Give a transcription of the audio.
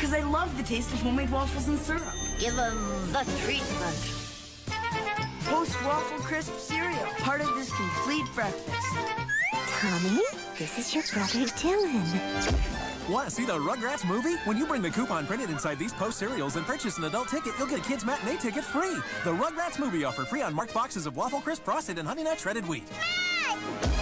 Because I love the taste of homemade waffles and syrup. Give them the treatment. Post Waffle Crisp cereal, part of this complete breakfast. Tommy, this is your brother Dylan. Want to see the Rugrats movie? When you bring the coupon printed inside these Post cereals and purchase an adult ticket, you'll get a kids' matinee ticket free. The Rugrats Movie offer free on marked boxes of Waffle Crisp, Frosted, and Honey Nut Shredded Wheat. Hey!